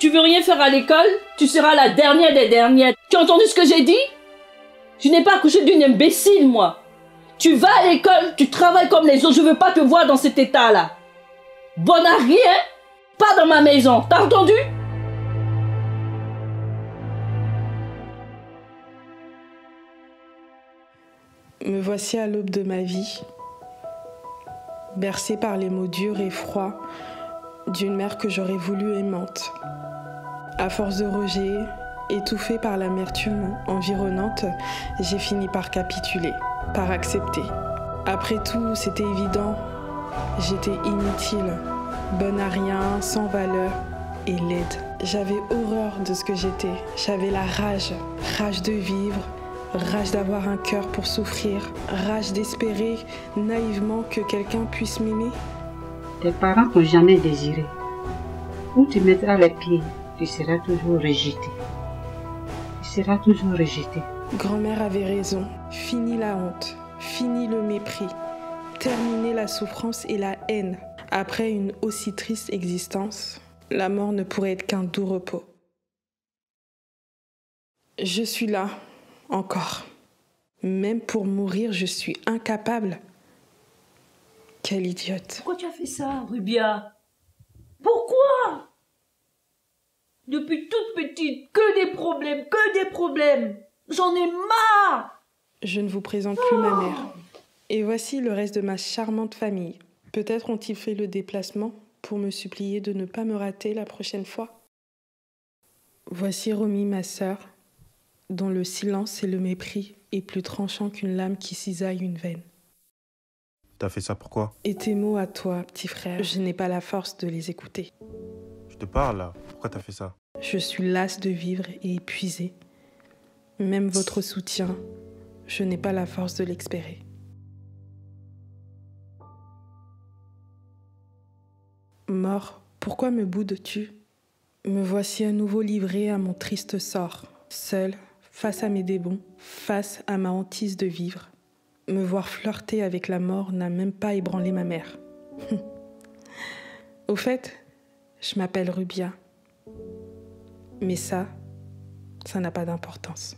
Tu veux rien faire à l'école? Tu seras la dernière des dernières. Tu as entendu ce que j'ai dit? Je n'ai pas accouché d'une imbécile, moi. Tu vas à l'école, tu travailles comme les autres. Je veux pas te voir dans cet état-là. Bonne à rien, pas dans ma maison. T'as entendu? Me voici à l'aube de ma vie, bercée par les mots durs et froids d'une mère que j'aurais voulu aimante. À force de rejet, étouffée par l'amertume environnante, j'ai fini par capituler, par accepter. Après tout, c'était évident, j'étais inutile, bonne à rien, sans valeur et laide. J'avais horreur de ce que j'étais, j'avais la rage de vivre, rage d'avoir un cœur pour souffrir, rage d'espérer naïvement que quelqu'un puisse m'aimer. Tes parents t'ont jamais désiré. Où tu mettras les pieds, tu seras toujours rejeté. Tu seras toujours rejeté. Grand-mère avait raison. Fini la honte, fini le mépris, terminer la souffrance et la haine. Après une aussi triste existence, la mort ne pourrait être qu'un doux repos. Je suis là. Encore. Même pour mourir, je suis incapable. Quelle idiote. Pourquoi tu as fait ça, Rubia? Pourquoi? Depuis toute petite, que des problèmes, que des problèmes. J'en ai marre. Je ne vous présente plus ma mère. Et voici le reste de ma charmante famille. Peut-être ont-ils fait le déplacement pour me supplier de ne pas me rater la prochaine fois. Voici Romy, ma sœur, dont le silence et le mépris est plus tranchant qu'une lame qui cisaille une veine. T'as fait ça pourquoi? Et tes mots à toi, petit frère, je n'ai pas la force de les écouter. Je te parle là, pourquoi t'as fait ça? Je suis lasse de vivre et épuisée. Même votre soutien, je n'ai pas la force de l'expérer. Mort, pourquoi me boudes-tu? Me voici à nouveau livrée à mon triste sort, seule, face à mes démons, face à ma hantise de vivre. Me voir flirter avec la mort n'a même pas ébranlé ma mère. Au fait, je m'appelle Rubia. Mais ça n'a pas d'importance.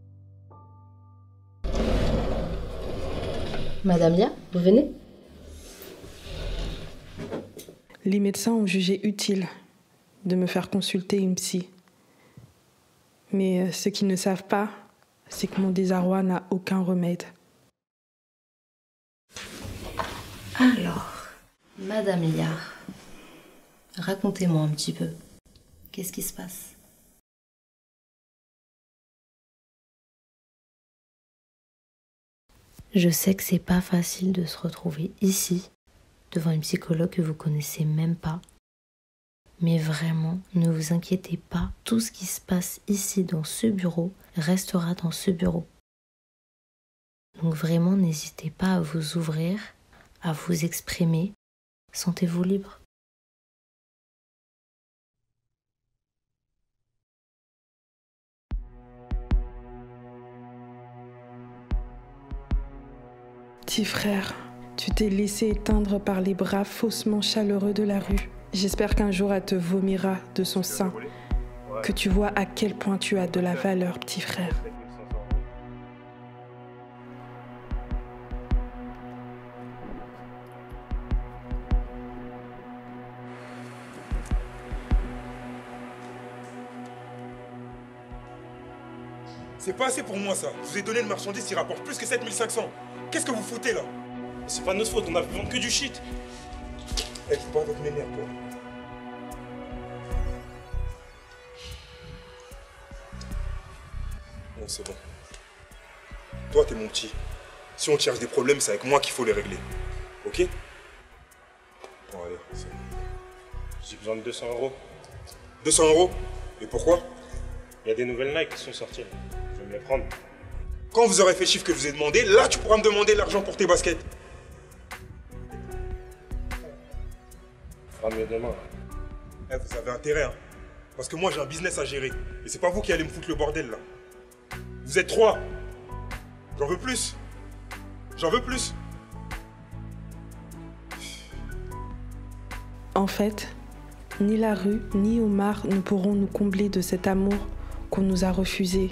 Madame Lia, vous venez? Les médecins ont jugé utile de me faire consulter une psy. Mais ce qu'ils ne savent pas, c'est que mon désarroi n'a aucun remède. Alors, Madame Lia, racontez-moi un petit peu. Qu'est-ce qui se passe? Je sais que c'est pas facile de se retrouver ici, devant une psychologue que vous connaissez même pas. Mais vraiment, ne vous inquiétez pas, tout ce qui se passe ici dans ce bureau restera dans ce bureau. Donc vraiment, n'hésitez pas à vous ouvrir, à vous exprimer. Sentez-vous libre. Petit frère, tu t'es laissé éteindre par les bras faussement chaleureux de la rue. J'espère qu'un jour elle te vomira de son sein, que tu vois à quel point tu as de la valeur, petit frère. C'est pas assez pour moi ça. Je vous ai donné une marchandise qui rapporte plus que 7500. Qu'est-ce que vous foutez là? C'est pas de notre faute, on a pu vendre que du shit. Eh, faut pas votre m'énerve, toi. Bon, c'est bon. Toi, t'es mon petit. Si on te cherche des problèmes, c'est avec moi qu'il faut les régler. Ok? Bon, allez, c'est bon. J'ai besoin de 200 €. 200 €? Et pourquoi? Il y a des nouvelles Nike qui sont sorties. Je vais me les prendre. Quand vous aurez fait le chiffre que je vous ai demandé, là, tu pourras me demander l'argent pour tes baskets. On fera mieux demain. Eh, vous avez intérêt, hein. Parce que moi, j'ai un business à gérer. Et c'est pas vous qui allez me foutre le bordel, là. Vous êtes 3. J'en veux plus. J'en veux plus. En fait, ni la rue, ni Omar ne pourront nous combler de cet amour qu'on nous a refusé.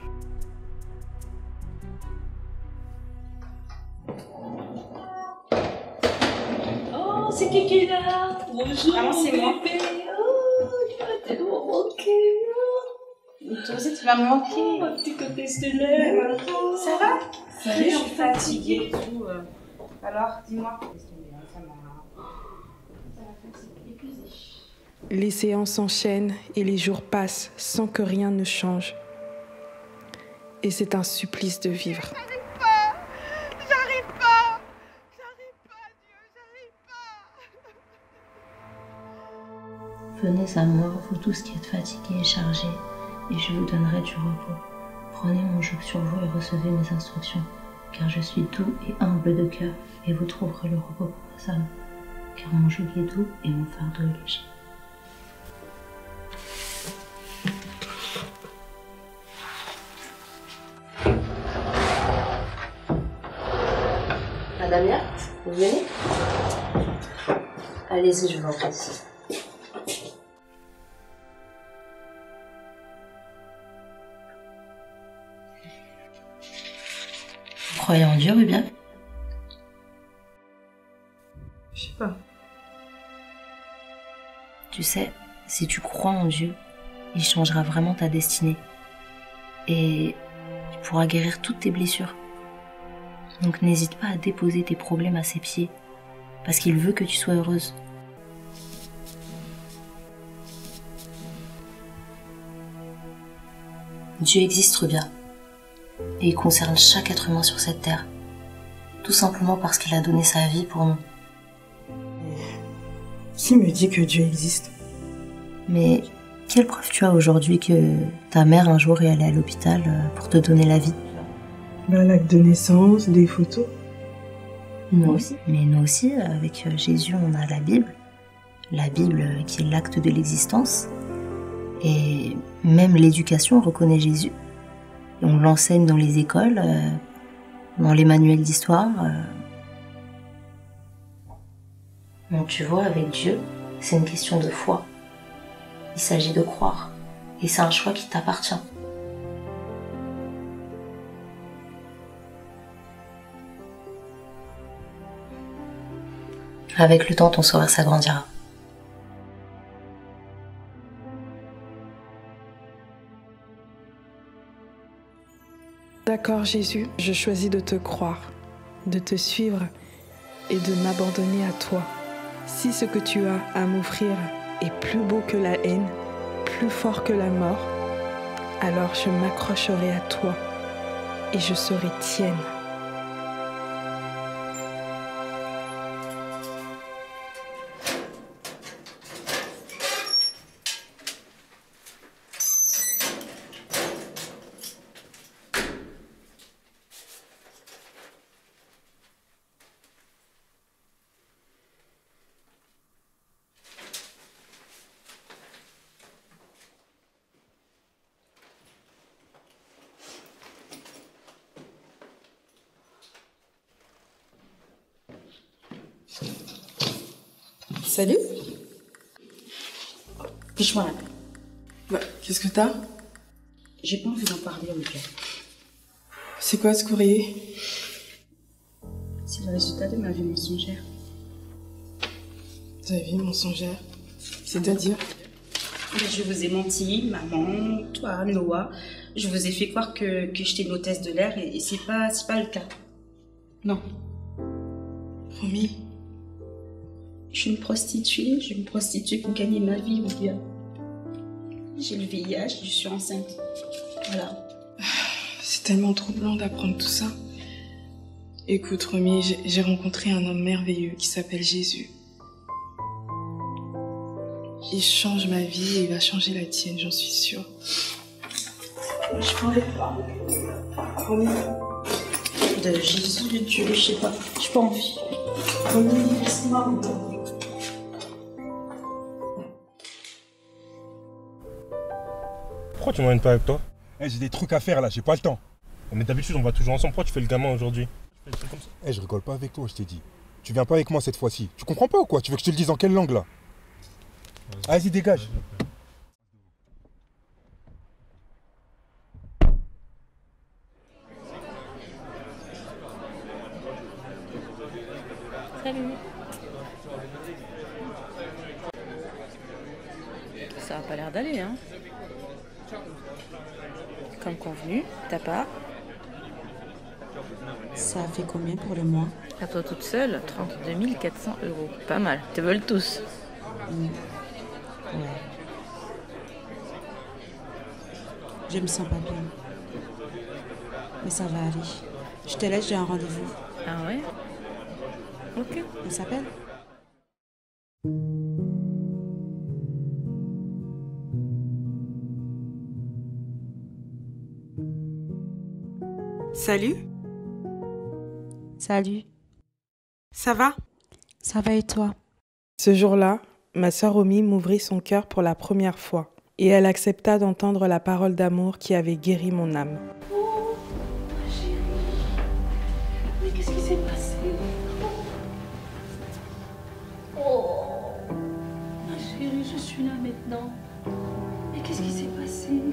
Oh, c'est qui est là? Bonjour. Ah, c'est moi. Bébé. Oh, tu vas tellement manquer. Toi aussi, tu vas me manquer. Oh, ma petite côté stellaire. Ça va? Ça Je suis fatiguée et tout. Alors, dis-moi. Les séances s'enchaînent et les jours passent sans que rien ne change. Et c'est un supplice de vivre. J'arrive pas, Dieu, j'arrive pas. Venez à moi, vous tous qui êtes fatigués et chargés, et je vous donnerai du repos. Prenez mon joug sur vous et recevez mes instructions, car je suis doux et humble de cœur, et vous trouverez le repos pour vos âmes, car mon joug est doux et mon fardeau est léger. Madame Yacht, vous venez? Allez-y, je vous en prie. Vous croyez en Dieu, Rubia? Je sais pas. Tu sais, si tu crois en Dieu, il changera vraiment ta destinée. Et il pourra guérir toutes tes blessures. Donc n'hésite pas à déposer tes problèmes à ses pieds, parce qu'il veut que tu sois heureuse. Dieu existe bien, et il concerne chaque être humain sur cette terre, tout simplement parce qu'il a donné sa vie pour nous. Qui me dit que Dieu existe? Mais quelle preuve tu as aujourd'hui que ta mère un jour est allée à l'hôpital pour te donner la vie? L'acte de naissance, des photos. Nous aussi. Mais nous aussi, avec Jésus, on a la Bible qui est l'acte de l'existence. Et même l'éducation reconnaît Jésus. Et on l'enseigne dans les écoles, dans les manuels d'histoire. Donc tu vois, avec Dieu, c'est une question de foi. Il s'agit de croire. Et c'est un choix qui t'appartient. Avec le temps, ton sourire s'agrandira. D'accord Jésus, je choisis de te croire, de te suivre et de m'abandonner à toi. Si ce que tu as à m'offrir est plus beau que la haine, plus fort que la mort, alors je m'accrocherai à toi et je serai tienne. Salut. Touche-moi la Bah, qu'est-ce que t'as? J'ai pas envie d'en parler, Olivia. C'est quoi ce courrier? C'est le résultat de ma vie mensongère. Ta vie mensongère? C'est-à-dire? Je vous ai menti, maman, toi, Noah. Je vous ai fait croire que j'étais une hôtesse de l'air et c'est pas le cas. Non. Promis. Je suis une prostituée pour gagner ma vie, Olivia. J'ai le VIH, je suis enceinte. Voilà. C'est tellement troublant d'apprendre tout ça. Écoute, Romy, j'ai rencontré un homme merveilleux qui s'appelle Jésus. Il change ma vie et il va changer la tienne, j'en suis sûre. Je peux envie de parler. Romy. De Jésus, de Dieu, je sais pas. J'ai pas envie. Romy, laisse-moi. Pourquoi tu m'emmènes pas avec toi? J'ai des trucs à faire là, j'ai pas le temps. Mais d'habitude on va toujours ensemble, pourquoi tu fais le gamin aujourd'hui? Je rigole pas avec toi, je t'ai dit. Tu viens pas avec moi cette fois-ci. Tu comprends pas ou quoi? Tu veux que je te le dise en quelle langue là? Vas-y, dégage. Salut. Ça a pas l'air d'aller, hein. Comme convenu, ta part. Ça fait combien pour le mois? À toi toute seule, 32 400 €. Pas mal, te veulent tous. Ouais. Je me sens pas bien. Mais ça va aller. Je te laisse, j'ai un rendez-vous. Ah ouais? Ok. On s'appelle? Salut, Salut. ça va? Ça va et toi? Ce jour-là, ma sœur Omi m'ouvrit son cœur pour la première fois et elle accepta d'entendre la parole d'amour qui avait guéri mon âme. Oh, ma chérie. Mais qu'est-ce qui s'est passé? Oh, ma chérie, je suis là maintenant. Mais qu'est-ce qui s'est passé?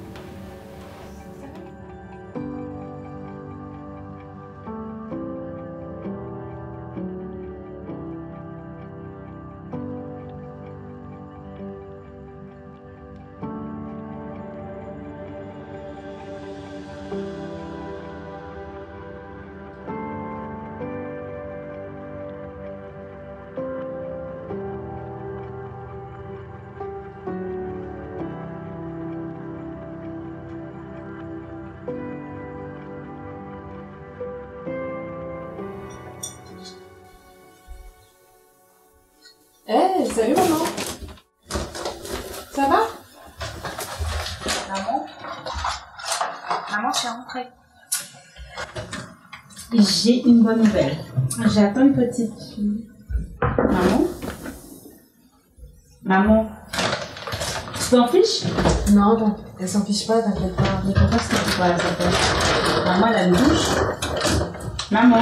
Hey, salut maman. Ça va? Maman? Maman, je suis rentrée. J'ai une bonne nouvelle. J'attends une petite fille. Maman? Maman? Tu t'en fiches? Non, elle s'en fiche pas, t'inquiète pas. Mais pourquoi est-ce que tu vois, elle s'appelle? Maman, elle a une douche. Maman?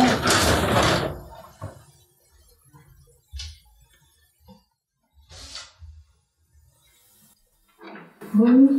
Bon.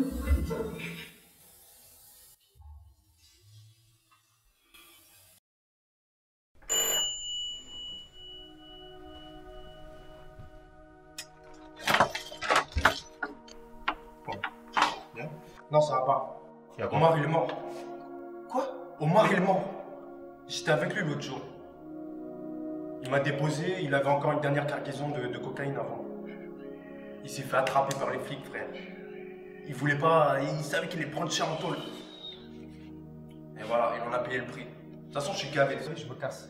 Non, ça va pas. Omar, il est mort. Quoi? Omar, il est mort. J'étais avec lui l'autre jour. Il m'a déposé, il avait encore une dernière cargaison de cocaïne avant. Il s'est fait attraper par les flics, frère. Il voulait pas, il savait qu'il allait prendre cher en tôle. Et voilà, il en a payé le prix. De toute façon, je suis gavé, je me casse.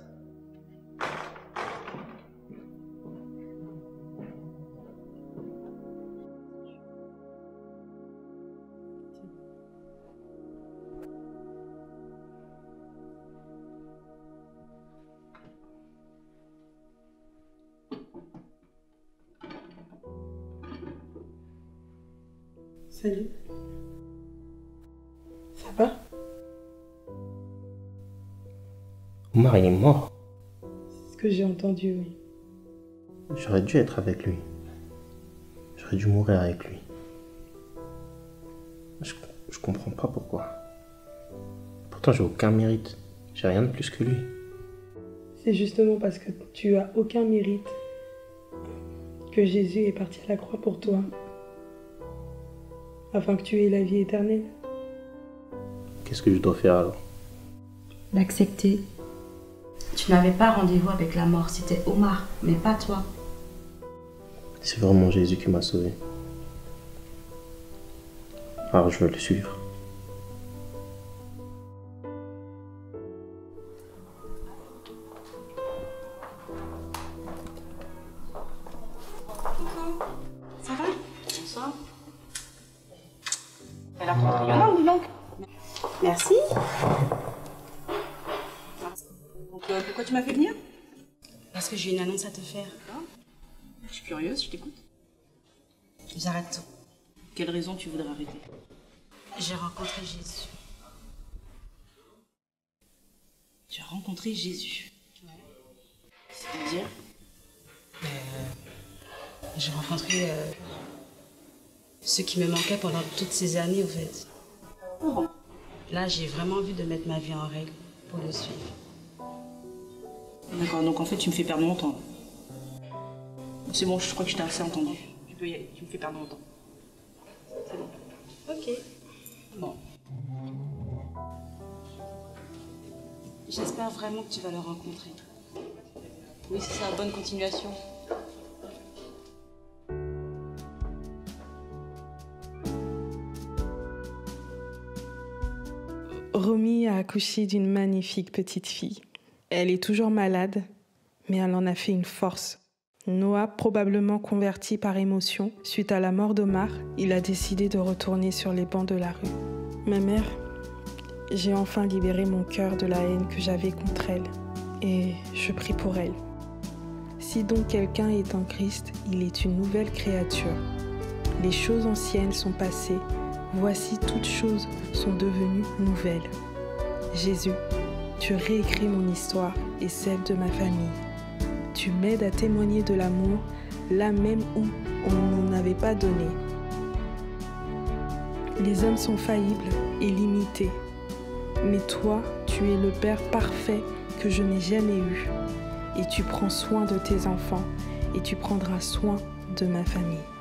Salut. Ça va? Omar, il est mort. C'est ce que j'ai entendu, oui. J'aurais dû être avec lui. J'aurais dû mourir avec lui. Je comprends pas pourquoi. Pourtant, j'ai aucun mérite. J'ai rien de plus que lui. C'est justement parce que tu as aucun mérite que Jésus est parti à la croix pour toi, afin que tu aies la vie éternelle. Qu'est-ce que je dois faire alors? L'accepter. Tu n'avais pas rendez-vous avec la mort, c'était Omar, mais pas toi. C'est vraiment Jésus qui m'a sauvé. Alors je veux le suivre. Ça va? Bonsoir. Elle a compris rien, dis donc. Merci. Donc, pourquoi tu m'as fait venir? Parce que j'ai une annonce à te faire. Je suis curieuse, je t'écoute. J'arrête tout. Quelle raison tu voudrais arrêter? J'ai rencontré Jésus. Tu as rencontré Jésus? Ouais. C'est-à-dire? J'ai rencontré ce qui me manquait pendant toutes ces années, au fait. Là, j'ai vraiment envie de mettre ma vie en règle pour le suivre. D'accord, donc en fait, tu me fais perdre mon temps. C'est bon, je crois que je t'ai assez entendu. Tu peux y aller, tu me fais perdre mon temps. C'est bon. Ok. Bon. J'espère vraiment que tu vas le rencontrer. Oui, c'est ça, bonne continuation. Romy a accouché d'une magnifique petite fille. Elle est toujours malade, mais elle en a fait une force. Noah, probablement converti par émotion, suite à la mort d'Omar, il a décidé de retourner sur les bancs de la rue. Ma mère, j'ai enfin libéré mon cœur de la haine que j'avais contre elle, et je prie pour elle. Si donc quelqu'un est en Christ, il est une nouvelle créature. Les choses anciennes sont passées, voici toutes choses sont devenues nouvelles. Jésus, tu réécris mon histoire et celle de ma famille. Tu m'aides à témoigner de l'amour, là même où on n'en avait pas donné. Les hommes sont faillibles et limités, mais toi, tu es le Père parfait que je n'ai jamais eu. Et tu prends soin de tes enfants et tu prendras soin de ma famille.